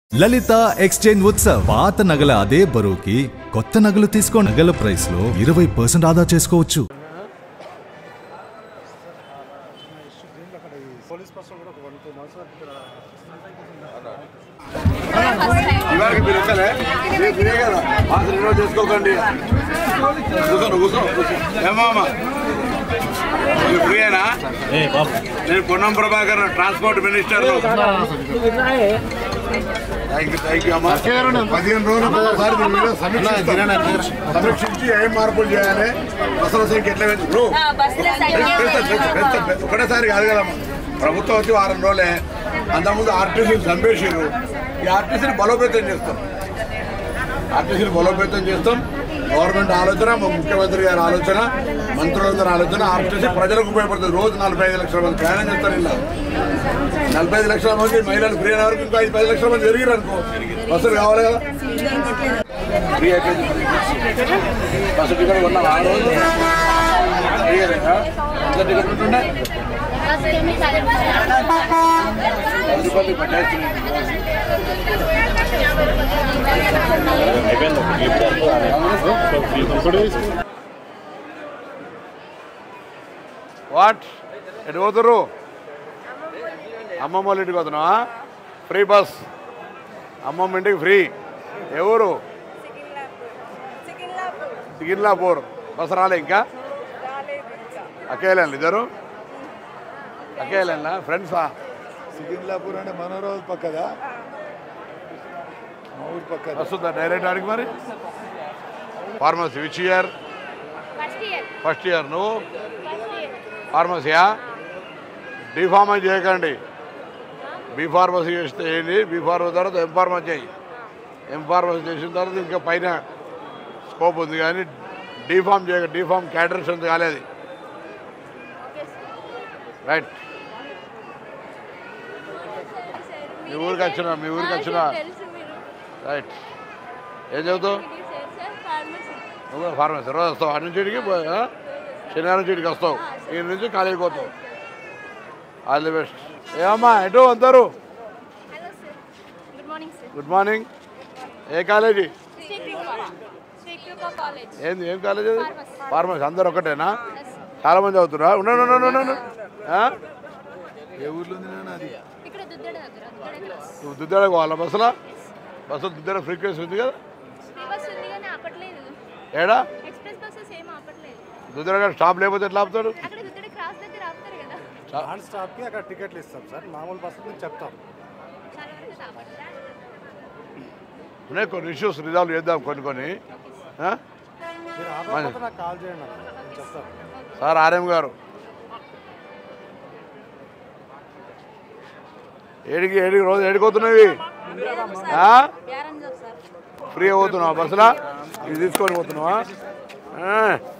లలిత exchange Utsav పాత నగల అదే బరువుకి కొత్త నగలు తీసుకో నగల ప్రైస్ లో 20% ఆదా చేసుకోవచ్చు. చేసుకోకండి ఫ్రీయేనా? నేను Ponnam Prabhakar transport minister. Thank you అమ్మా. 15 రోజులు సమీక్షించి ఏం మార్పులు చేయాలి, బస్సుల సంఖ్య ఎట్లా ఒకటేసారి కాదు కదమ్మా. ప్రభుత్వం వచ్చి 6 రోజులే, అంతకుముందు ఆర్టీసీని చంపేసారు. ఈ ఆర్టీసీని బలోపేతం చేస్తాం. గవర్నమెంట్ ఆలోచన, మా ముఖ్యమంత్రి గారి ఆలోచన, మంత్రులందరూ ఆలోచన. ఆర్టీసీ ప్రజలకు ఉపయోగపడుతుంది. రోజు 45 లక్షల మంది ప్రయాణం చేస్తారు. ఇలా 45 లక్షల మంది మహిళలు ఫ్రీ అయిన వరకు ఇంకా 10 లక్షల మంది జరిగారు అనుకో. బస్సులు కావాలి కదా, ఫ్రీ అయిపోయింది. బస్సు టికెట్ కొన్నాం ఆ రోజు ఫ్రీ ఎంత టికెట్ ఉంటుండే 10 రూపాయలు పట్టేస్తుంది. వాట్ ఎటు పోతురు? అమ్మమ్మ వాళ్ళ ఇంటికి పోతున్నావా? ఫ్రీ బస్, అమ్మమ్మ ఇంటికి ఫ్రీ. ఎవరు? సికింద్లాపూర్. బస్ రాలే ఇంకా? అకేలేను ఇద్దరు? అకేలేనా? ఫ్రెండ్సా? సికింద్లాపూర్ అంటే మనోరావు పక్కదా, మా ఊరు పక్క. వస్తుందా డైరెక్ట్ ఆడికి? మరి pharmacy which year? First year. నువ్వు ఫార్మసీయా? డి ఫార్మసీ చేయకండి. బీ ఫార్మసీ చేస్తే ఏంటి? బీ ఫార్మసీ తర్వాత ఎం ఫార్మసీ చేయి. ఎం ఫార్మసీ చేసిన తర్వాత ఇంకా పైన స్కోప్ ఉంది, కానీ డి ఫార్మ్ చేయకండి. డి ఫార్మ్ క్యాటరర్స్ అంత కాలేదు. రైట్. మీ ఊరికి వచ్చిన రైట్. ఏం చదువుతావు? నువ్వు ఫార్మసీ. రోజు వస్తావు అటు నుంచి ఇడికి, శనివారం నుంచి ఇడికి వస్తావు, ఈ నుంచి కాలేజీకి పోతావు. All the best. ఏమమ్మా ఎటు అందరు? Good morning. ఏ కాలేజీ? ఏంది? ఏం కాలేజ్ అది? ఫార్మసీ. అందరు ఒకటేనా? చాలా మంది చదువుతురా? ఉండు. ఏ ఊర్లో ఉంది? అది నువ్వు దుద్దాడకు పోవాలా? బస్సులో దుద్దాడ ఫ్రీక్వెన్సీ ఉంది కదా? ఏడా దుద్దాడ స్టాప్ లేకపోతే ఎట్లా ఆపుతాడు? స్టాప్కి అక్కడ టికెట్లు ఇస్తాం సార్. మామూలు బస్సు చెప్తాం. ఉన్నాయి కొన్ని ఇష్యూస్ రిజాల్వ్ చేద్దాం. కొన్ని కాల్ చేయండి చెప్తాం సార్. ఆర్ఎం గారు ఏడికి రోజు ఏడిపోతున్నావి? ఫ్రీ అవుతున్నావా? బస్సులా ఇది తీసుకొని పోతున్నావా?